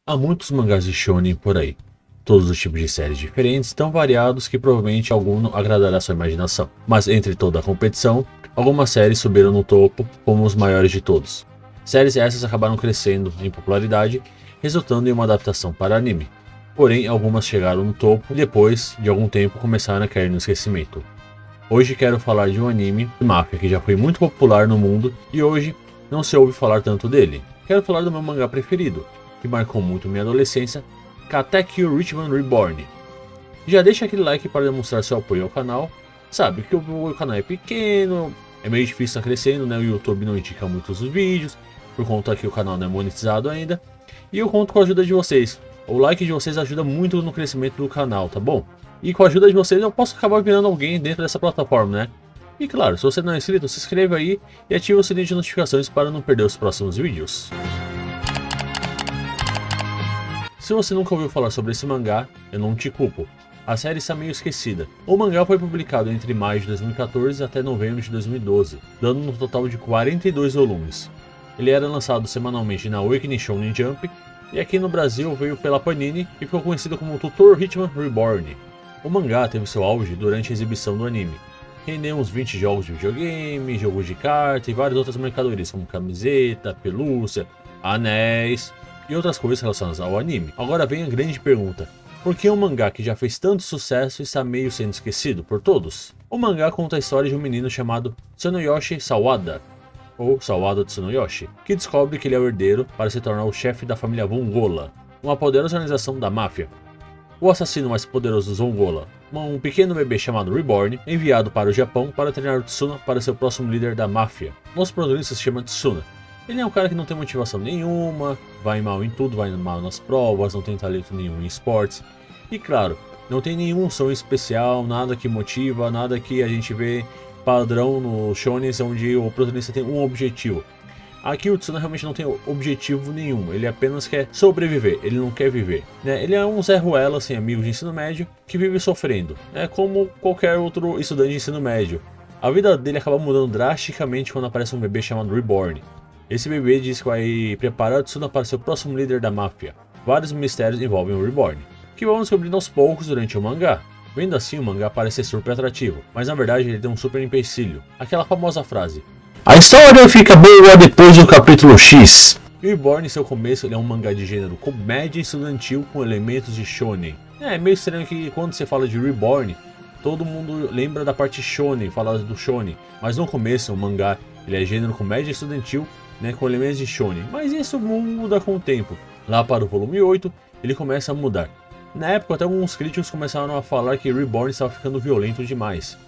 Há muitos mangás de shonen por aí, todos os tipos de séries diferentes, tão variados que provavelmente algum agradará sua imaginação. Mas entre toda a competição, algumas séries subiram no topo como os maiores de todos. Séries essas acabaram crescendo em popularidade, resultando em uma adaptação para anime. Porém, algumas chegaram no topo e depois de algum tempo começaram a cair no esquecimento. Hoje quero falar de um anime de máfia que já foi muito popular no mundo e hoje não se ouve falar tanto dele. Quero falar do meu mangá preferido, que marcou muito minha adolescência, Katekyo Richman Reborn. Já deixa aquele like para demonstrar seu apoio ao canal. Sabe que o canal é pequeno, é meio difícil estar crescendo, né? O YouTube não indica muitos os vídeos, por conta que o canal não é monetizado ainda. E eu conto com a ajuda de vocês. O like de vocês ajuda muito no crescimento do canal, tá bom? E com a ajuda de vocês eu posso acabar virando alguém dentro dessa plataforma, né? E claro, se você não é inscrito, se inscreva aí e ative o sininho de notificações para não perder os próximos vídeos. Se você nunca ouviu falar sobre esse mangá, eu não te culpo. A série está meio esquecida. O mangá foi publicado entre maio de 2014 até novembro de 2012, dando um total de 42 volumes. Ele era lançado semanalmente na Awakening Shonen Jump, e aqui no Brasil veio pela Panini e ficou conhecido como Tutor Hitman Reborn. O mangá teve seu auge durante a exibição do anime. Rendeu uns 20 jogos de videogame, jogos de carta e várias outras mercadorias como camiseta, pelúcia, anéis e outras coisas relacionadas ao anime. Agora vem a grande pergunta: por que um mangá que já fez tanto sucesso está meio sendo esquecido por todos? O mangá conta a história de um menino chamado Tsunoyoshi Sawada, ou Sawada Tsunoyoshi, que descobre que ele é o herdeiro para se tornar o chefe da família Vongola, uma poderosa organização da máfia. O assassino mais poderoso dos Vongola, um pequeno bebê chamado Reborn, enviado para o Japão para treinar o Tsuna para ser o próximo líder da máfia. Nosso protagonista se chama Tsuna. Ele é um cara que não tem motivação nenhuma, vai mal em tudo, vai mal nas provas, não tem talento nenhum em esportes. E claro, não tem nenhum som especial, nada que motiva, nada que a gente vê padrão no shonen onde o protagonista tem um objetivo. Aqui o Tsuna realmente não tem objetivo nenhum, ele apenas quer sobreviver, ele não quer viver. Né? Ele é um Zé Ruela sem amigos de ensino médio que vive sofrendo, como qualquer outro estudante de ensino médio. A vida dele acaba mudando drasticamente quando aparece um bebê chamado Reborn. Esse bebê diz que vai preparar o Tsuna para ser o próximo líder da máfia. Vários mistérios envolvem o Reborn, que vamos descobrindo aos poucos durante o mangá. Vendo assim, o mangá parece ser super atrativo, mas na verdade ele tem um super empecilho. Aquela famosa frase: a história fica boa depois do capítulo X. E Reborn, em seu começo, ele é um mangá de gênero comédia estudantil com elementos de shonen. É meio estranho que quando você fala de Reborn, todo mundo lembra da parte shonen, fala do shonen. Mas no começo, o mangá ele é gênero comédia estudantil, com elementos de shonen. Mas isso muda com o tempo. Lá para o volume 8, ele começa a mudar. Na época, até alguns críticos começaram a falar que Reborn estava ficando violento demais,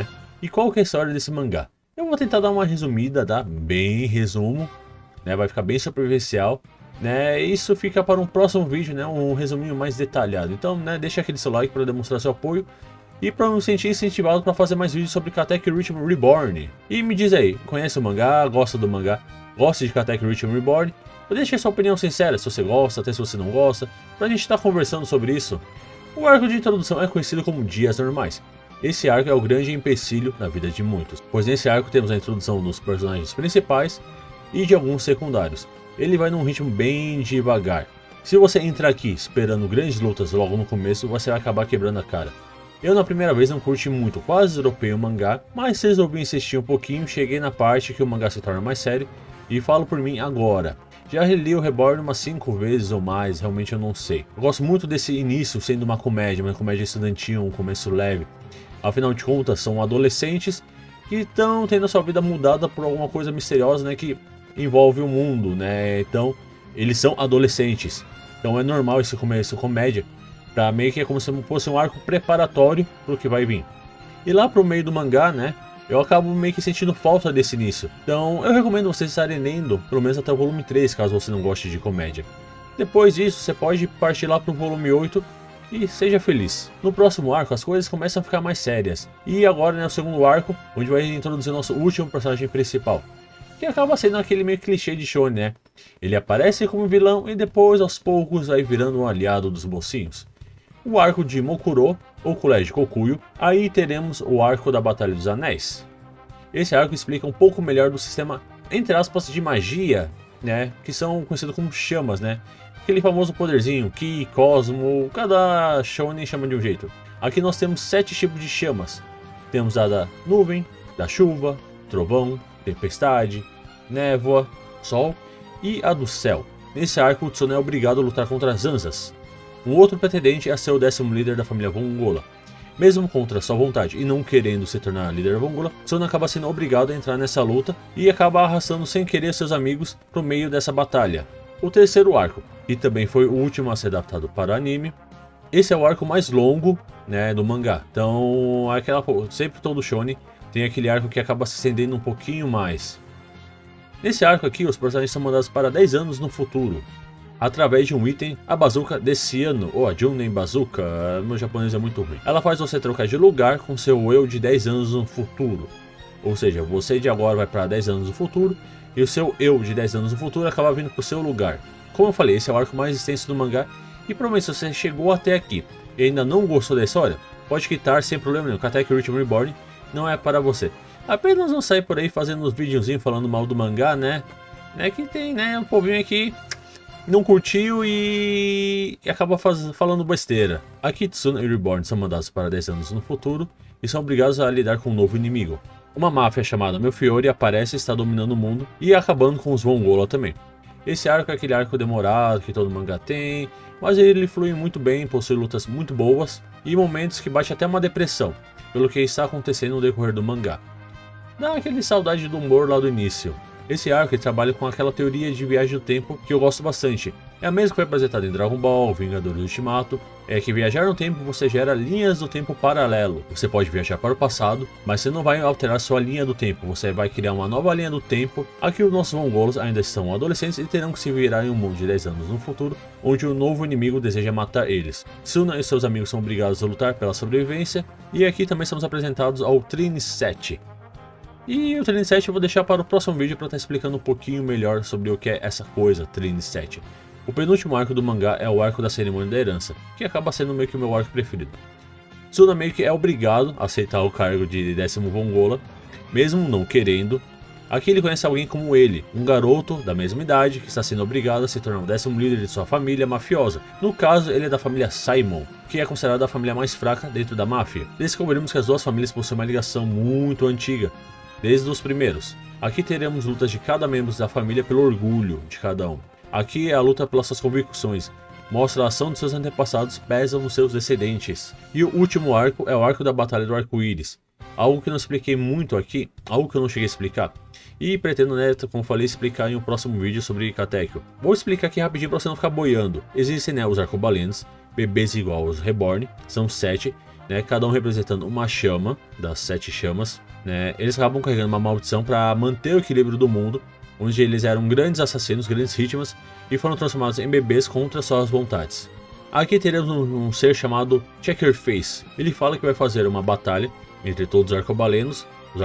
E qual que é a história desse mangá? Eu vou tentar dar uma resumida, tá? Bem resumo, vai ficar bem superficial, Isso fica para um próximo vídeo, um resuminho mais detalhado. Então, deixa aquele seu like para demonstrar seu apoio e para me sentir incentivado para fazer mais vídeos sobre Katekyo Richman Reborn. E me diz aí, conhece o mangá? Gosta do mangá? Gosta de Katekyo Richman Reborn? Deixa a sua opinião sincera, se você gosta, até se você não gosta, pra gente estar conversando sobre isso. O arco de introdução é conhecido como Dias Normais. Esse arco é o grande empecilho na vida de muitos, pois nesse arco temos a introdução dos personagens principais e de alguns secundários. Ele vai num ritmo bem devagar. Se você entrar aqui esperando grandes lutas logo no começo, você vai acabar quebrando a cara. Eu na primeira vez não curti muito, quase dropei o mangá, mas resolvi insistir um pouquinho, cheguei na parte que o mangá se torna mais sério e falo por mim agora. Já reli o Reborn umas 5 vezes ou mais, realmente eu não sei. Eu gosto muito desse início sendo uma comédia estudantil, um começo leve. Afinal de contas, são adolescentes que estão tendo a sua vida mudada por alguma coisa misteriosa, que envolve o mundo, Então, eles são adolescentes. Então é normal esse começo comédia, pra meio que é como se fosse um arco preparatório pro que vai vir. E lá pro meio do mangá, eu acabo meio que sentindo falta desse início. Então eu recomendo vocês estarem lendo pelo menos até o volume 3, caso você não goste de comédia. Depois disso, você pode partir lá pro volume 8 e seja feliz. No próximo arco as coisas começam a ficar mais sérias. E agora o segundo arco, onde vai introduzir o nosso último personagem principal, que acaba sendo aquele meio clichê de shonen, Ele aparece como vilão e depois aos poucos vai virando um aliado dos mocinhos. O arco de Mokuro, ou Colégio Kokuyo, aí teremos o arco da Batalha dos Anéis. Esse arco explica um pouco melhor do sistema, entre aspas, de magia, que são conhecidos como chamas, aquele famoso poderzinho, Ki, Cosmo, cada shonen chama de um jeito. Aqui nós temos 7 tipos de chamas. Temos a da nuvem, da chuva, trovão, tempestade, névoa, sol e a do céu. Nesse arco, o Tsuna é obrigado a lutar contra as Zanzas, um outro pretendente a ser o 10º líder da família Vongola. Mesmo contra sua vontade e não querendo se tornar líder da Vongola, Tsuna acaba sendo obrigado a entrar nessa luta e acaba arrastando sem querer seus amigos para o meio dessa batalha. O terceiro arco, que também foi o último a ser adaptado para o anime, esse é o arco mais longo, né, do mangá. Então, sempre todo shonen tem aquele arco que acaba se estendendo um pouquinho mais. Nesse arco aqui, os personagens são mandados para 10 anos no futuro, através de um item, a Bazooka desse ano, ou a Junen Bazooka, meu japonês é muito ruim. Ela faz você trocar de lugar com seu eu de 10 anos no futuro. Ou seja, você de agora vai para 10 anos no futuro, e o seu eu de 10 anos no futuro acaba vindo para o seu lugar. Como eu falei, esse é o arco mais extenso do mangá, e provavelmente se você chegou até aqui e ainda não gostou da história, pode quitar sem problema nenhum. Katekyo Rhythm Reborn não é para você. Apenas não sair por aí fazendo uns videozinhos falando mal do mangá, né? Que tem, né, um povinho aqui não curtiu e acaba falando besteira. Aqui Tsuna e Reborn são mandados para 10 anos no futuro e são obrigados a lidar com um novo inimigo. Uma máfia chamada Melfiore aparece e está dominando o mundo e acabando com os Vongola também. Esse arco é aquele arco demorado que todo mangá tem, mas ele flui muito bem, possui lutas muito boas e momentos que bate até uma depressão, pelo que está acontecendo no decorrer do mangá. Dá aquele saudade do humor lá do início. Esse arco ele trabalha com aquela teoria de viagem do tempo que eu gosto bastante. É a mesma que foi apresentada em Dragon Ball, Vingadores Ultimato. É que viajar no tempo você gera linhas do tempo paralelo. Você pode viajar para o passado, mas você não vai alterar sua linha do tempo. Você vai criar uma nova linha do tempo. Aqui os nossos Vongolos ainda são adolescentes e terão que se virar em um mundo de 10 anos no futuro, onde um novo inimigo deseja matar eles. Tsuna e seus amigos são obrigados a lutar pela sobrevivência. E aqui também somos apresentados ao Trin 7. E o Trin 7 eu vou deixar para o próximo vídeo para estar explicando um pouquinho melhor sobre o que é essa coisa, Trin 7. O penúltimo arco do mangá é o arco da cerimônia da herança, que acaba sendo meio que o meu arco preferido. Tsuna meio que é obrigado a aceitar o cargo de 10º Vongola, mesmo não querendo. Aqui ele conhece alguém como ele, um garoto da mesma idade que está sendo obrigado a se tornar o 10º líder de sua família mafiosa. No caso, ele é da família Simon, que é considerada a família mais fraca dentro da máfia. Descobrimos que as duas famílias possuem uma ligação muito antiga, desde os primeiros. Aqui teremos lutas de cada membro da família pelo orgulho de cada um. Aqui é a luta pelas suas convicções, mostra a ação de seus antepassados pesam nos seus descendentes. E o último arco é o arco da Batalha do Arco-Íris. Algo que não expliquei muito aqui, algo que eu não cheguei a explicar. E pretendo, né, como falei, explicar em um próximo vídeo sobre Katekyo. Vou explicar aqui rapidinho para você não ficar boiando. Existem, né, os arcobalenos, bebês igual aos Reborn, são 7, né, cada um representando uma chama, das 7 chamas. Né, eles acabam carregando uma maldição para manter o equilíbrio do mundo, onde eles eram grandes assassinos, grandes vítimas, e foram transformados em bebês contra suas vontades. Aqui teremos um ser chamado Checker Face. Ele fala que vai fazer uma batalha entre todos os arcobalenos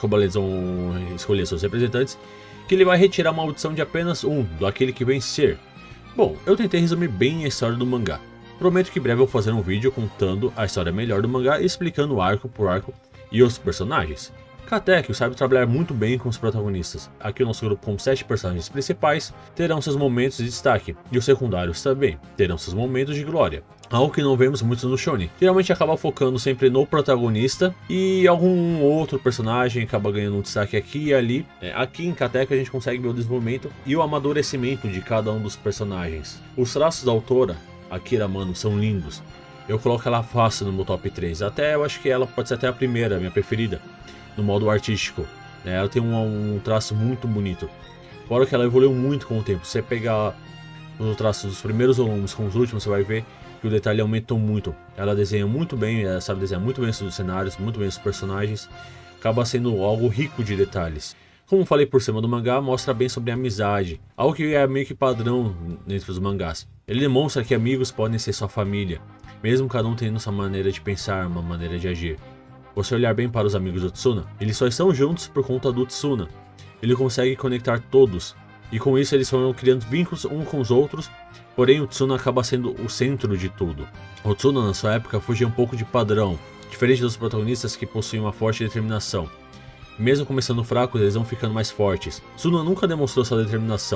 vão escolher seus representantes, que ele vai retirar a maldição de apenas um, daquele que vencer. Bom, eu tentei resumir bem a história do mangá. Prometo que em breve eu vou fazer um vídeo contando a história melhor do mangá e explicando arco por arco e os personagens. Katekyo sabe trabalhar muito bem com os protagonistas. Aqui o nosso grupo com 7 personagens principais terão seus momentos de destaque, e os secundários também terão seus momentos de glória. Algo que não vemos muito no shonen. Geralmente acaba focando sempre no protagonista e algum outro personagem acaba ganhando um destaque aqui e ali. Aqui em Katekyo a gente consegue ver o desenvolvimento e o amadurecimento de cada um dos personagens. Os traços da autora, Akira Amano, são lindos. Eu coloco ela fácil no meu top 3. Até eu acho que ela pode ser até a primeira, minha preferida, no modo artístico. Ela tem um traço muito bonito. Fora que ela evoluiu muito com o tempo. Se você pegar os traços dos primeiros volumes com os últimos, você vai ver que o detalhe aumentou muito. Ela desenha muito bem, ela sabe desenhar muito bem os cenários, muito bem os personagens. Acaba sendo algo rico de detalhes. Como falei por cima do mangá, mostra bem sobre a amizade. Algo que é meio que padrão dentro dos mangás. Ele demonstra que amigos podem ser sua família, mesmo cada um tendo sua maneira de pensar, uma maneira de agir. Você olhar bem para os amigos do Tsuna, eles só estão juntos por conta do Tsuna. Ele consegue conectar todos, e com isso eles vão criando vínculos uns com os outros, porém o Tsuna acaba sendo o centro de tudo. O Tsuna na sua época fugia um pouco de padrão, diferente dos protagonistas que possuem uma forte determinação. Mesmo começando fracos, eles vão ficando mais fortes. Tsuna nunca demonstrou sua determinação,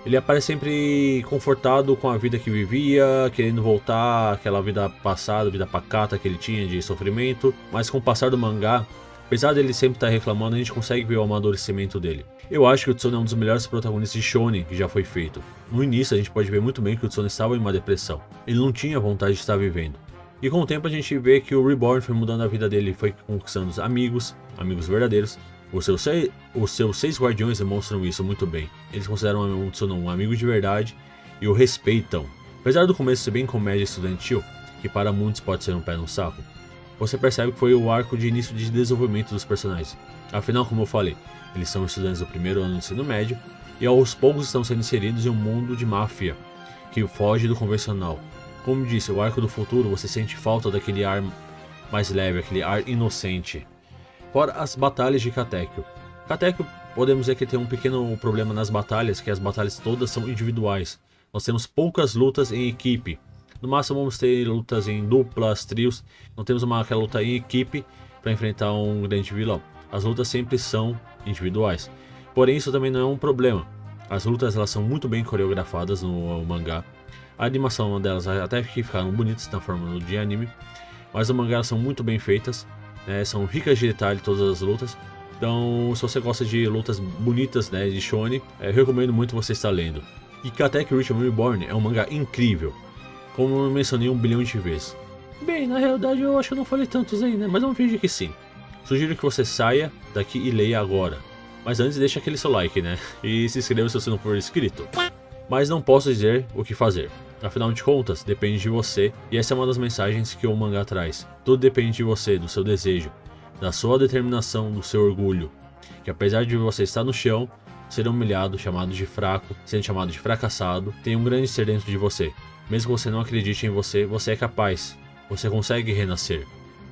Ele aparece sempre confortado com a vida que vivia, querendo voltar àquela vida passada, vida pacata que ele tinha de sofrimento. Mas com o passar do mangá, apesar dele sempre estar reclamando, a gente consegue ver o amadurecimento dele. Eu acho que o Tsuna é um dos melhores protagonistas de Shonen que já foi feito. No início a gente pode ver muito bem que o Tsuna estava em uma depressão. Ele não tinha vontade de estar vivendo. E com o tempo a gente vê que o Reborn foi mudando a vida dele, foi conquistando os amigos verdadeiros. Os seus 6 guardiões demonstram isso muito bem. Eles consideram o Tsuna um amigo de verdade e o respeitam. Apesar do começo ser bem comédia estudantil, que para muitos pode ser um pé no saco, você percebe que foi o arco de início de desenvolvimento dos personagens. Afinal, como eu falei, eles são estudantes do primeiro ano do ensino médio e aos poucos estão sendo inseridos em um mundo de máfia que foge do convencional. Como disse, o arco do futuro, você sente falta daquele ar mais leve, aquele ar inocente. Fora as batalhas de Katekyo. Katekyo, podemos dizer que tem um pequeno problema nas batalhas, que as batalhas todas são individuais. Nós temos poucas lutas em equipe. No máximo vamos ter lutas em duplas, trios. Não temos aquela luta em equipe para enfrentar um grande vilão. As lutas sempre são individuais. Porém, isso também não é um problema. As lutas elas são muito bem coreografadas no mangá. A animação delas até que ficaram bonitas na forma de anime. Mas no mangá elas são muito bem feitas. São ricas de detalhe todas as lutas. Então, se você gosta de lutas bonitas, de shonen, eu recomendo muito você estar lendo. E Katekyo Rhythm Reborn é um mangá incrível, como eu mencionei 1 bilhão de vezes. Bem, na realidade eu acho que eu não falei tantos aí, mas vamos fingir que sim. Sugiro que você saia daqui e leia agora. Mas antes deixa aquele seu like, E se inscreva se você não for inscrito. Mas não posso dizer o que fazer. Afinal de contas, depende de você, e essa é uma das mensagens que o mangá traz. Tudo depende de você, do seu desejo, da sua determinação, do seu orgulho. Que apesar de você estar no chão, ser humilhado, chamado de fraco, sendo chamado de fracassado, tem um grande ser dentro de você. Mesmo que você não acredite em você, você é capaz. Você consegue renascer.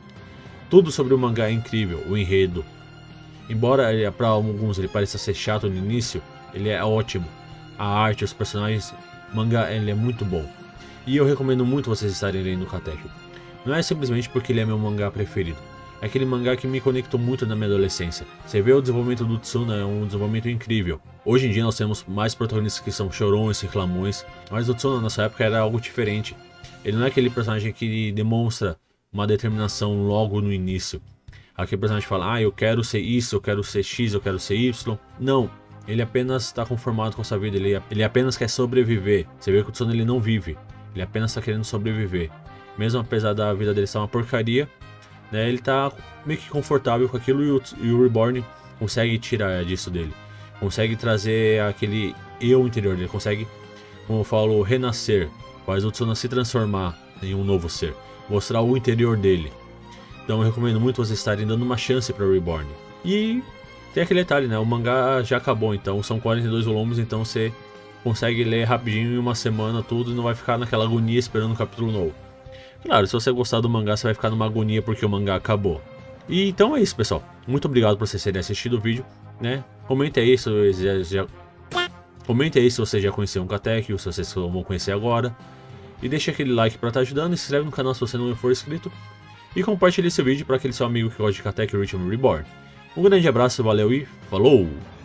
Tudo sobre o mangá é incrível, o enredo. Embora para alguns ele pareça ser chato no início, ele é ótimo. A arte, os personagens, o mangá ele é muito bom. E eu recomendo muito vocês estarem lendo Katekyo. Não é simplesmente porque ele é meu mangá preferido. É aquele mangá que me conectou muito na minha adolescência. Você vê o desenvolvimento do Tsuna, é um desenvolvimento incrível. Hoje em dia nós temos mais protagonistas que são chorões, reclamões. Mas o Tsuna nessa época era algo diferente. Ele não é aquele personagem que demonstra uma determinação logo no início. Aquele personagem fala, eu quero ser isso, eu quero ser X, eu quero ser Y. Não. Ele apenas está conformado com a sua vida, ele apenas quer sobreviver. Você vê que o Tsuna ele não vive, ele apenas está querendo sobreviver. Mesmo apesar da vida dele ser uma porcaria, ele está meio que confortável com aquilo e o Reborn consegue tirar disso dele. Consegue trazer aquele eu interior dele, consegue, como eu falo, renascer. Faz o Tsuna se transformar em um novo ser, mostrar o interior dele. Então eu recomendo muito vocês estarem dando uma chance para o Reborn. E tem aquele detalhe, o mangá já acabou, então são 42 volumes, então você consegue ler rapidinho em uma semana tudo e não vai ficar naquela agonia esperando um capítulo novo. Claro, se você gostar do mangá, você vai ficar numa agonia porque o mangá acabou. E então é isso, pessoal. Muito obrigado por vocês terem assistido o vídeo, Comente aí se você já conheceu um Katekyo, se vocês vão conhecer agora. E deixe aquele like para estar ajudando, e se inscreve no canal se você não for inscrito. E compartilhe esse vídeo para aquele seu amigo que gosta de Katekyo Rhythm Reborn. Um grande abraço, valeu e falou!